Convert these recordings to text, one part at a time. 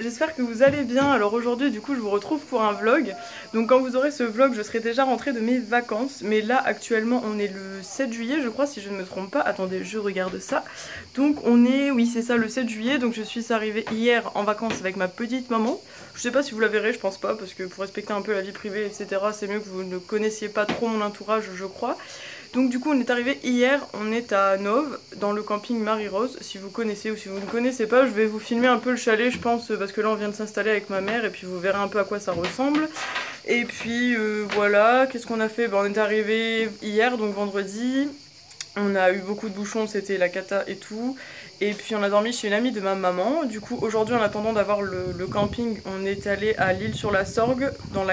j'espère que vous allez bien. Alors aujourd'hui du coup je vous retrouve pour un vlog. Donc quand vous aurez ce vlog je serai déjà rentrée de mes vacances. Mais là actuellement on est le 7 juillet je crois si je ne me trompe pas. Attendez je regarde ça. Donc on est, oui c'est ça, le 7 juillet. Donc je suis arrivée hier en vacances avec ma petite maman. Je sais pas si vous la verrez, je pense pas, parce que pour respecter un peu la vie privée etc c'est mieux que vous ne connaissiez pas trop mon entourage je crois. Donc du coup on est arrivé hier, on est à Nove, dans le camping Marie-Rose. Si vous connaissez ou si vous ne connaissez pas, je vais vous filmer un peu le chalet je pense, parce que là on vient de s'installer avec ma mère et puis vous verrez un peu à quoi ça ressemble. Et puis voilà, qu'est-ce qu'on a fait? On est arrivé hier, donc vendredi. On a eu beaucoup de bouchons, c'était la cata et tout. Et puis on a dormi chez une amie de ma maman. Du coup aujourd'hui en attendant d'avoir le camping, on est allé à l'île sur la Sorgue,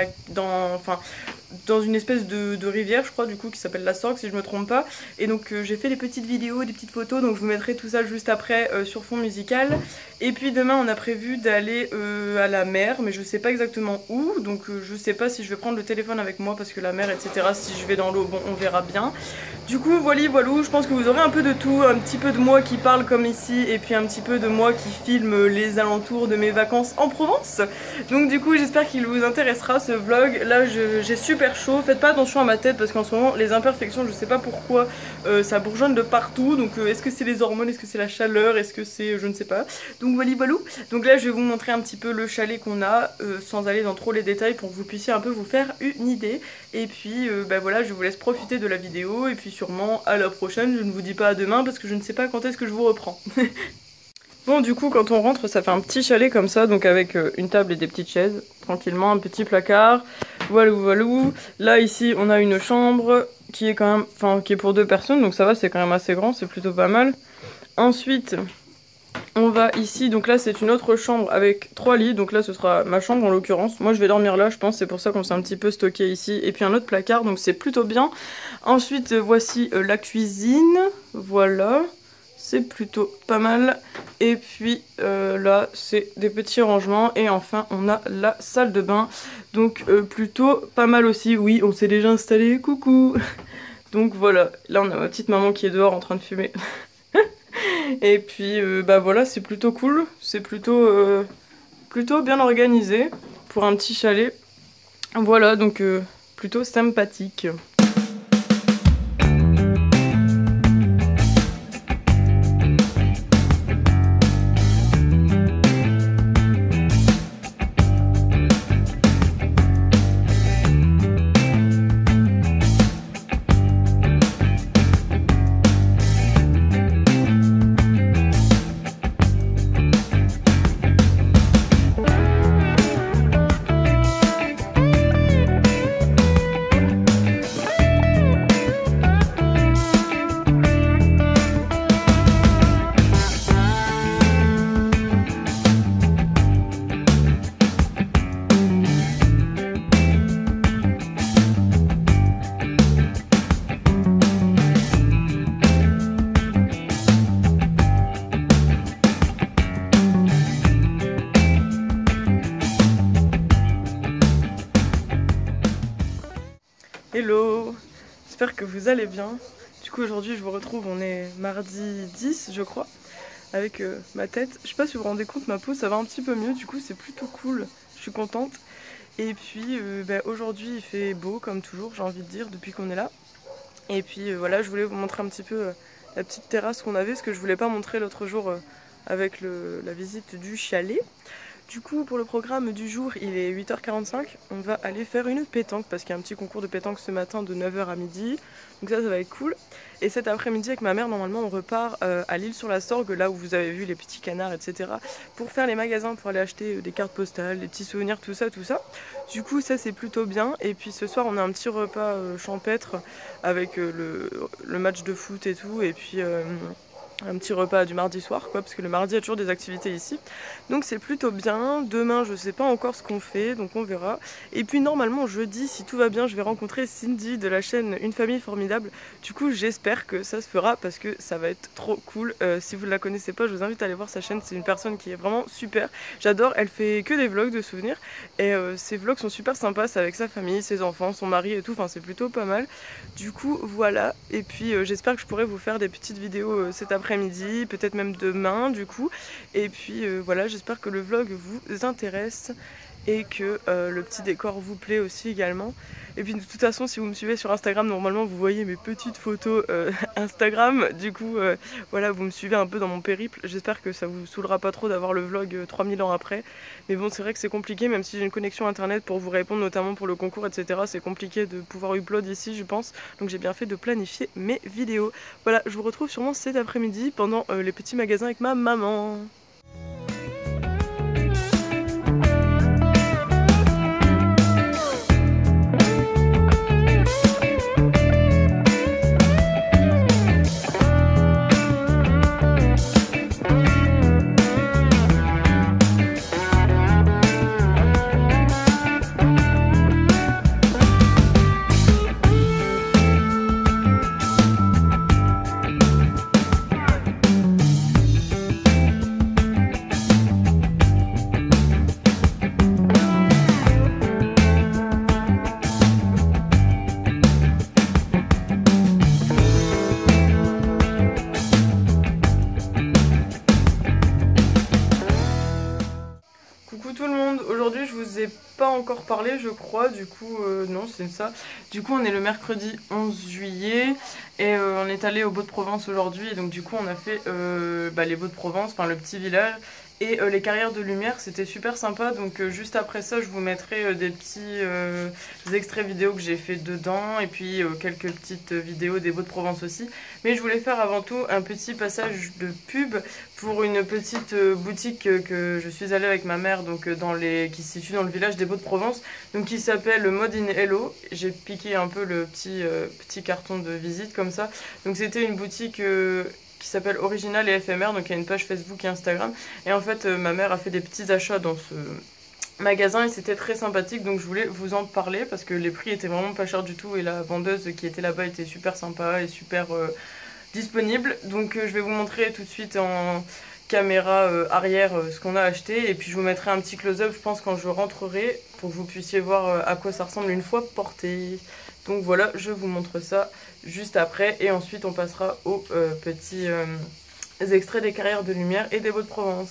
dans une espèce de rivière je crois du coup qui s'appelle la Sorgue si je me trompe pas. Et donc j'ai fait des petites vidéos, des petites photos, donc je vous mettrai tout ça juste après sur fond musical. Et puis demain on a prévu d'aller à la mer, mais je sais pas exactement où, donc je sais pas si je vais prendre le téléphone avec moi parce que la mer etc, si je vais dans l'eau, bon on verra bien. Du coup voilà, je pense que vous aurez un peu de tout, un petit peu de moi qui parle comme ici et puis un petit peu de moi qui filme les alentours de mes vacances en Provence. Donc du coup j'espère qu'il vous intéressera ce vlog. Là j'ai super chaud, faites pas attention à ma tête parce qu'en ce moment les imperfections je sais pas pourquoi ça bourgeonne de partout. Donc est-ce que c'est les hormones, est-ce que c'est la chaleur, est-ce que c'est je ne sais pas. Donc voilà. Donc là je vais vous montrer un petit peu le chalet qu'on a sans aller dans trop les détails pour que vous puissiez un peu vous faire une idée. Et puis voilà, je vous laisse profiter de la vidéo et puis sûrement à la prochaine. Je ne vous dis pas à demain parce que je ne sais pas quand est-ce que je vous reprends. Bon du coup quand on rentre ça fait un petit chalet comme ça, donc avec une table et des petites chaises, tranquillement, un petit placard, voilà. Là ici on a une chambre qui est quand même, qui est pour 2 personnes, donc ça va, c'est quand même assez grand, c'est plutôt pas mal. Ensuite on va ici, donc là c'est une autre chambre avec 3 lits, donc là ce sera ma chambre en l'occurrence. Moi je vais dormir là je pense, c'est pour ça qu'on s'est un petit peu stocké ici. Et puis un autre placard, donc c'est plutôt bien. Ensuite voici la cuisine, voilà. C'est plutôt pas mal. Et puis là c'est des petits rangements. Et enfin on a la salle de bain. Donc plutôt pas mal aussi. Oui on s'est déjà installé, coucou. Donc voilà, là on a ma petite maman qui est dehors en train de fumer. Et puis voilà, c'est plutôt cool. C'est plutôt bien organisé pour un petit chalet. Voilà, donc plutôt sympathique. Hello, j'espère que vous allez bien. Du coup aujourd'hui je vous retrouve, on est mardi 10 je crois, avec ma tête. Je sais pas si vous vous rendez compte, ma peau ça va un petit peu mieux, du coup c'est plutôt cool, je suis contente. Et puis aujourd'hui il fait beau comme toujours, j'ai envie de dire, depuis qu'on est là. Et puis voilà, je voulais vous montrer un petit peu la petite terrasse qu'on avait, ce que je voulais pas montrer l'autre jour avec la visite du chalet. Du coup pour le programme du jour il est 8h45, on va aller faire une pétanque parce qu'il y a un petit concours de pétanque ce matin de 9h à midi. Donc ça va être cool. Et cet après-midi avec ma mère normalement on repart à l'île sur la Sorgue, là où vous avez vu les petits canards etc. Pour faire les magasins, pour aller acheter des cartes postales, des petits souvenirs, tout ça. Du coup ça c'est plutôt bien. Et puis ce soir on a un petit repas champêtre avec le match de foot et tout. Et puis un petit repas du mardi soir quoi, parce que le mardi il y a toujours des activités ici. Donc c'est plutôt bien. Demain je sais pas encore ce qu'on fait, donc on verra. Et puis normalement jeudi, si tout va bien, je vais rencontrer Cindy de la chaîne Une Famille Formidable. Du coup j'espère que ça se fera parce que ça va être trop cool. Si vous ne la connaissez pas, je vous invite à aller voir sa chaîne. C'est une personne qui est vraiment super, j'adore. Elle fait que des vlogs de souvenirs et ses vlogs sont super sympas. C'est avec sa famille, ses enfants, son mari et tout, enfin c'est plutôt pas mal. Du coup voilà. Et puis j'espère que je pourrai vous faire des petites vidéos cet après-midi après-midi, peut-être même demain du coup. Et puis voilà, j'espère que le vlog vous intéresse et que le petit décor vous plaît aussi également. Et puis de toute façon, si vous me suivez sur Instagram, normalement vous voyez mes petites photos Instagram. Du coup voilà, vous me suivez un peu dans mon périple. J'espère que ça vous saoulera pas trop d'avoir le vlog 3000 ans après. Mais bon, c'est vrai que c'est compliqué, même si j'ai une connexion internet pour vous répondre, notamment pour le concours, etc. C'est compliqué de pouvoir upload ici, je pense. Donc j'ai bien fait de planifier mes vidéos. Voilà, je vous retrouve sûrement cet après-midi pendant les petits magasins avec ma maman. Aujourd'hui je vous ai pas encore parlé je crois, du coup non c'est ça. Du coup on est le mercredi 11 juillet et on est allé au Baux-de-Provence aujourd'hui et donc du coup on a fait les Baux-de-Provence, enfin le petit village et les carrières de lumière, c'était super sympa. Donc juste après ça je vous mettrai des petits extraits vidéo que j'ai fait dedans et puis quelques petites vidéos des Baux-de-Provence aussi. Mais je voulais faire avant tout un petit passage de pub pour une petite boutique que je suis allée avec ma mère, donc qui se situe dans le village des Baux-de-Provence, donc qui s'appelle Mode in Hello. J'ai piqué un peu le petit carton de visite comme ça. Donc c'était une boutique qui s'appelle Original et éphémère, donc il y a une page Facebook et Instagram. Et en fait ma mère a fait des petits achats dans ce magasin et c'était très sympathique, donc je voulais vous en parler parce que les prix étaient vraiment pas chers du tout et la vendeuse qui était là-bas était super sympa et super disponible. Donc je vais vous montrer tout de suite en caméra arrière ce qu'on a acheté et puis je vous mettrai un petit close-up je pense quand je rentrerai pour que vous puissiez voir à quoi ça ressemble une fois porté. Donc voilà, je vous montre ça juste après et ensuite on passera aux petits extraits des carrières de lumière et des Baux-de-Provence.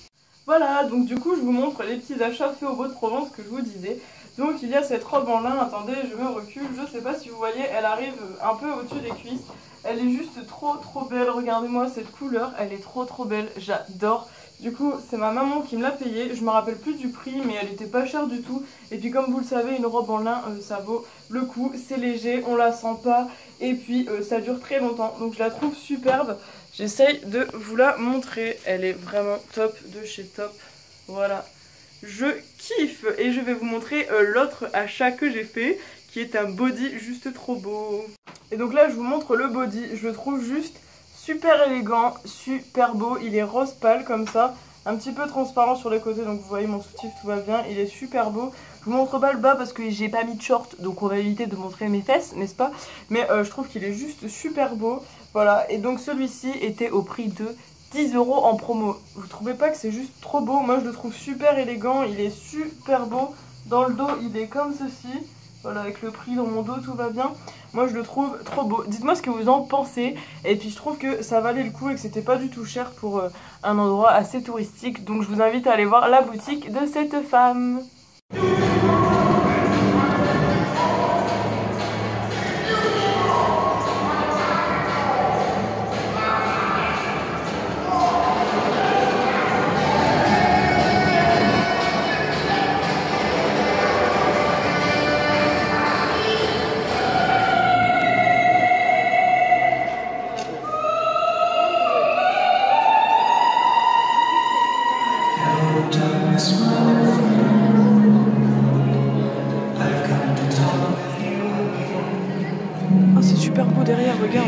Voilà, donc du coup je vous montre les petits achats faits au Baux-de-Provence que je vous disais. Donc il y a cette robe en lin, attendez je me recule, je sais pas si vous voyez, elle arrive un peu au-dessus des cuisses. Elle est juste trop belle, regardez-moi cette couleur, elle est trop belle, j'adore. Du coup c'est ma maman qui me l'a payée, je me rappelle plus du prix mais elle était pas chère du tout. Et puis comme vous le savez, une robe en lin ça vaut le coup, c'est léger, on la sent pas et puis ça dure très longtemps. Donc je la trouve superbe, j'essaye de vous la montrer, elle est vraiment top de chez top, voilà. Je kiffe et je vais vous montrer l'autre achat que j'ai fait qui est un body juste trop beau. Et donc là je vous montre le body, je le trouve juste super élégant, super beau, il est rose pâle comme ça, un petit peu transparent sur les côtés, donc vous voyez mon soutif tout va bien, il est super beau. Je vous montre pas le bas parce que j'ai pas mis de short, donc on va éviter de montrer mes fesses, n'est-ce pas? Mais je trouve qu'il est juste super beau, voilà. Et donc celui-ci était au prix de 10 € en promo. Vous trouvez pas que c'est juste trop beau? Moi je le trouve super élégant, il est super beau. Dans le dos il est comme ceci. Voilà, avec le prix dans mon dos tout va bien. Moi je le trouve trop beau. Dites-moi ce que vous en pensez. Et puis je trouve que ça valait le coup et que c'était pas du tout cher pour un endroit assez touristique. Donc je vous invite à aller voir la boutique de cette femme. Oh, c'est super beau derrière, regarde.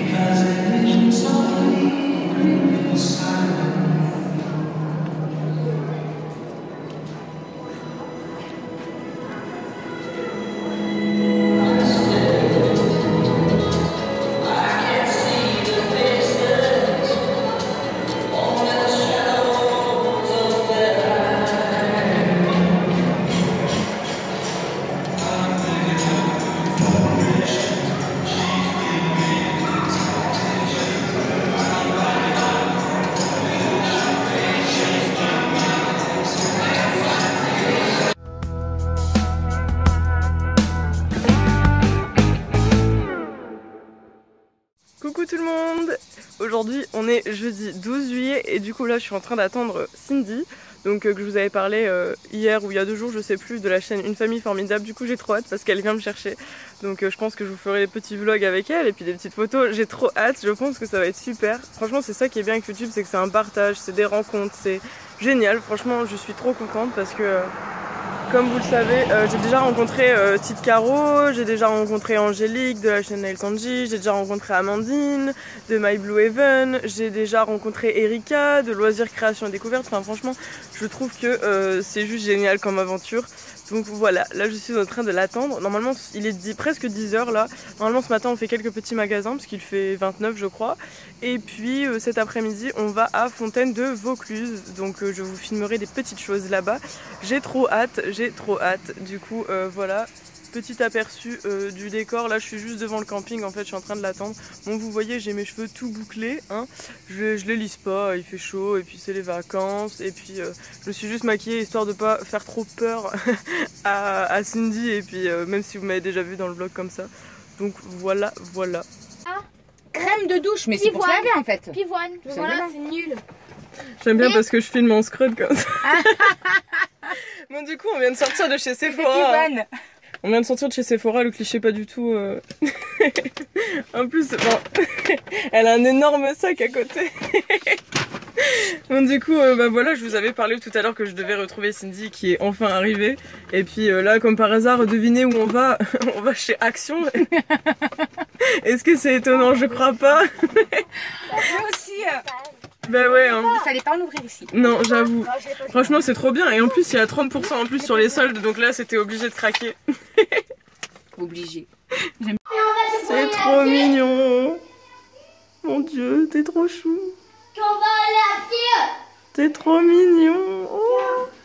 Coucou tout le monde. Aujourd'hui on est jeudi 12 juillet et du coup là je suis en train d'attendre Cindy. Donc que je vous avais parlé hier ou il y a 2 jours, je sais plus, de la chaîne Une Famille Formidable. Du coup j'ai trop hâte parce qu'elle vient me chercher. Donc je pense que je vous ferai des petits vlogs avec elle et puis des petites photos. J'ai trop hâte, je pense que ça va être super. Franchement c'est ça qui est bien avec YouTube, c'est que c'est un partage, c'est des rencontres, c'est génial. Franchement je suis trop contente parce que comme vous le savez, j'ai déjà rencontré Tite Caro, j'ai déjà rencontré Angélique de la chaîne Nails Angie, j'ai déjà rencontré Amandine de My Blue Heaven, j'ai déjà rencontré Erika de Loisirs Création et Découverte. Enfin franchement, je trouve que c'est juste génial comme aventure. Donc voilà, là je suis en train de l'attendre. Normalement il est presque 10 h là. Normalement ce matin on fait quelques petits magasins parce qu'il fait 29 je crois. Et puis cet après-midi on va à Fontaine de Vaucluse. Donc je vous filmerai des petites choses là-bas. J'ai trop hâte, j'ai trop hâte. Du coup voilà. Petit aperçu du décor, là je suis juste devant le camping en fait, je suis en train de l'attendre. Bon vous voyez j'ai mes cheveux tout bouclés, hein. Je les lisse pas, il fait chaud et puis c'est les vacances. Et puis je me suis juste maquillée histoire de pas faire trop peur à Cindy. Et puis même si vous m'avez déjà vu dans le vlog comme ça. Donc voilà, voilà. Ah, crème de douche, mais c'est pour ça bien en fait. Pivoine, voilà c'est nul. J'aime bien parce que je filme en scrub comme ça. Bon du coup on vient de sortir de chez Sephora. On vient de sortir de chez Sephora, le cliché pas du tout. En plus, bon, elle a un énorme sac à côté. Bon du coup, bah voilà, je vous avais parlé tout à l'heure que je devais retrouver Cindy qui est enfin arrivée. Et puis là, comme par hasard, devinez où on va. On va chez Action. Est-ce que c'est étonnant? Je crois pas. Moi aussi. Bah ouais hein. Il fallait pas en ouvrir ici. Non j'avoue. Franchement c'est trop bien. Et en plus il y a 30% en plus sur les soldes. Donc là c'était obligé de craquer. Obligé. C'est trop mignon. Mon dieu t'es trop chou. T'es trop mignon. Oh.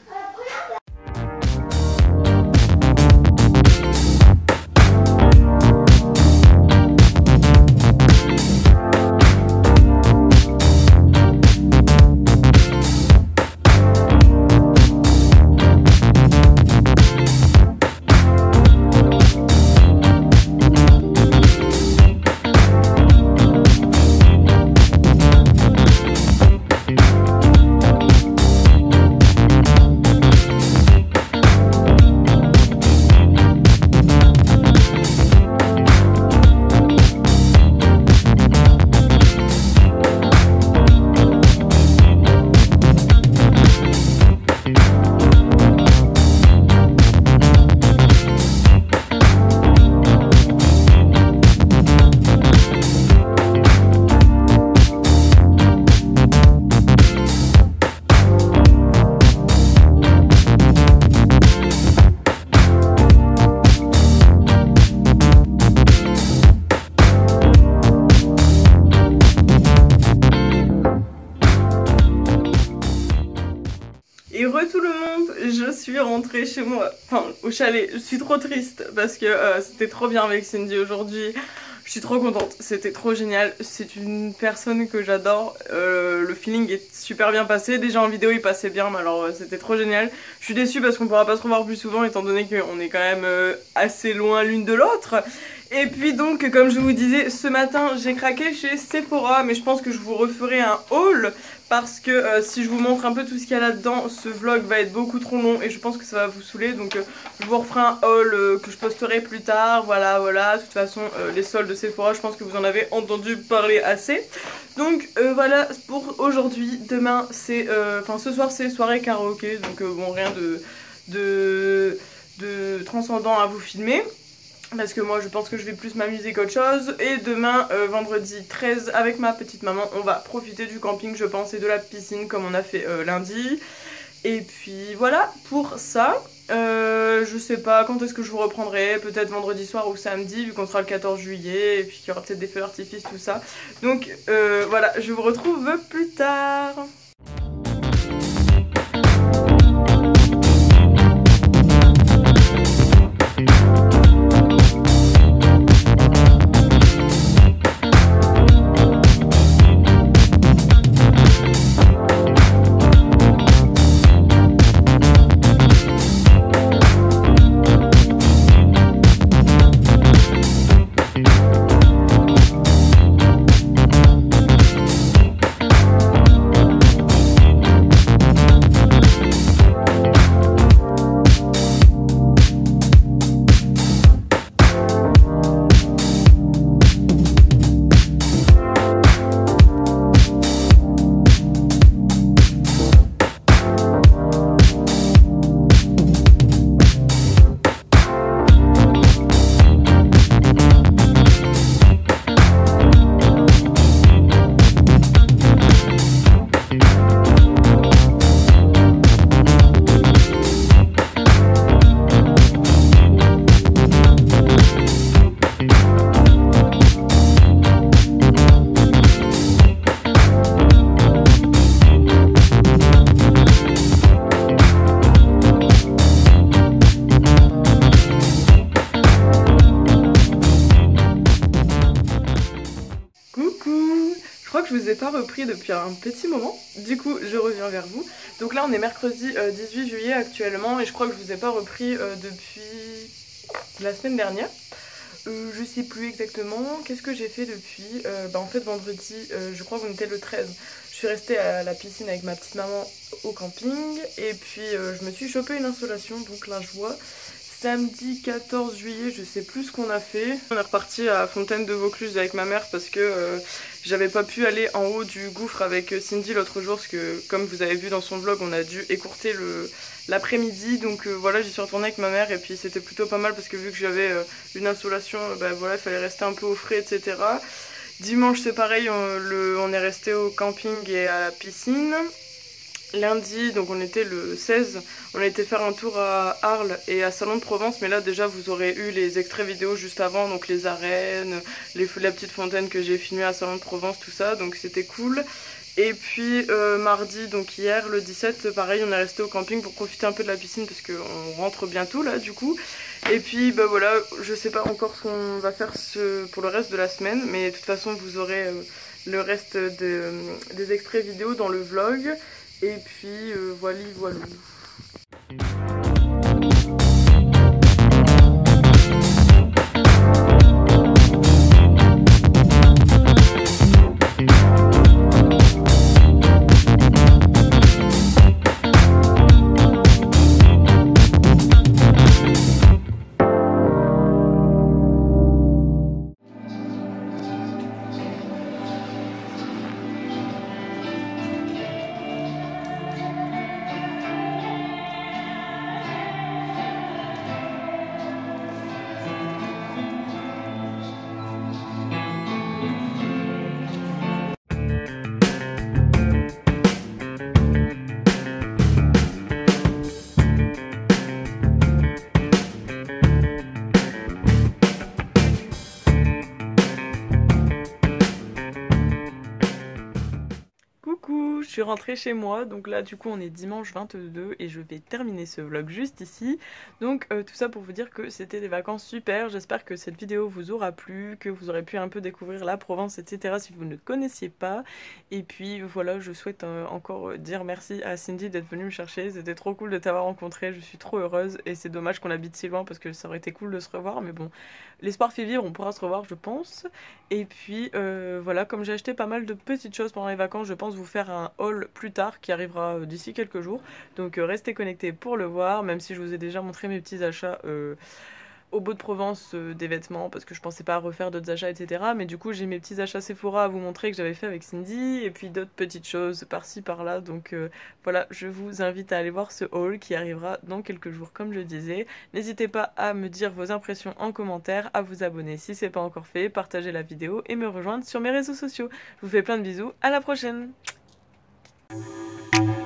Et tout le monde, je suis rentrée chez moi, enfin au chalet. Je suis trop triste parce que c'était trop bien avec Cindy aujourd'hui. Je suis trop contente, c'était trop génial. C'est une personne que j'adore, le feeling est super bien passé. Déjà en vidéo il passait bien, mais alors c'était trop génial. Je suis déçue parce qu'on pourra pas se revoir plus souvent étant donné qu'on est quand même assez loin l'une de l'autre. Et puis donc comme je vous disais, ce matin j'ai craqué chez Sephora, mais je pense que je vous referai un haul parce que si je vous montre un peu tout ce qu'il y a là-dedans, ce vlog va être beaucoup trop long et je pense que ça va vous saouler. Donc je vous referai un haul que je posterai plus tard, voilà. De toute façon les soldes de Sephora, je pense que vous en avez entendu parler assez. Donc voilà pour aujourd'hui. Demain c'est, enfin ce soir c'est soirée karaoké, donc bon rien de transcendant à vous filmer. Parce que moi je pense que je vais plus m'amuser qu'autre chose. Et demain vendredi 13 avec ma petite maman on va profiter du camping je pense et de la piscine comme on a fait lundi. Et puis voilà pour ça. Je sais pas quand est-ce que je vous reprendrai, peut-être vendredi soir ou samedi vu qu'on sera le 14 juillet et puis qu'il y aura peut-être des feux d'artifice tout ça. Donc voilà, je vous retrouve plus tard. je vous ai pas repris depuis un petit moment, du coup je reviens vers vous. Donc là on est mercredi 18 juillet actuellement et je crois que je vous ai pas repris depuis la semaine dernière. Je sais plus exactement, qu'est-ce que j'ai fait depuis en fait vendredi, je crois qu'on était le 13. Je suis restée à la piscine avec ma petite maman au camping et puis je me suis chopé une insolation, donc là je vois. Samedi 14 juillet, je sais plus ce qu'on a fait. On est reparti à Fontaine de Vaucluse avec ma mère parce que j'avais pas pu aller en haut du gouffre avec Cindy l'autre jour parce que comme vous avez vu dans son vlog, on a dû écourter l'après-midi. Donc voilà, j'y suis retournée avec ma mère et puis c'était plutôt pas mal parce que vu que j'avais une insolation, voilà, il fallait rester un peu au frais, etc. Dimanche c'est pareil, on est resté au camping et à la piscine. Lundi, donc on était le 16, on a été faire un tour à Arles et à Salon de Provence, mais là déjà vous aurez eu les extraits vidéo juste avant, donc les arènes, la petite fontaine que j'ai filmée à Salon de Provence, tout ça, donc c'était cool. Et puis mardi, donc hier, le 17, pareil, on est resté au camping pour profiter un peu de la piscine parce qu'on rentre bientôt là du coup. Et puis voilà, je sais pas encore ce qu'on va faire pour le reste de la semaine, mais de toute façon vous aurez le reste des extraits vidéo dans le vlog. Et puis voilà. Coucou, je suis rentrée chez moi, donc là du coup on est dimanche 22 et je vais terminer ce vlog juste ici. Donc tout ça pour vous dire que c'était des vacances super, j'espère que cette vidéo vous aura plu, que vous aurez pu un peu découvrir la Provence, etc. si vous ne connaissiez pas. Et puis voilà, je souhaite encore dire merci à Cindy d'être venue me chercher, c'était trop cool de t'avoir rencontré, je suis trop heureuse et c'est dommage qu'on habite si loin parce que ça aurait été cool de se revoir, mais bon, l'espoir fait vivre, on pourra se revoir je pense. Et puis voilà, comme j'ai acheté pas mal de petites choses pendant les vacances, je pense vous faire un haul plus tard qui arrivera d'ici quelques jours. Donc restez connectés pour le voir, même si je vous ai déjà montré mes petits achats au Beau de Provence des vêtements parce que je pensais pas refaire d'autres achats, etc. Mais du coup j'ai mes petits achats Sephora à vous montrer que j'avais fait avec Cindy et puis d'autres petites choses par-ci par-là. Donc voilà, je vous invite à aller voir ce haul qui arrivera dans quelques jours comme je disais. N'hésitez pas à me dire vos impressions en commentaire, à vous abonner si c'est pas encore fait, partager la vidéo et me rejoindre sur mes réseaux sociaux. Je vous fais plein de bisous, à la prochaine.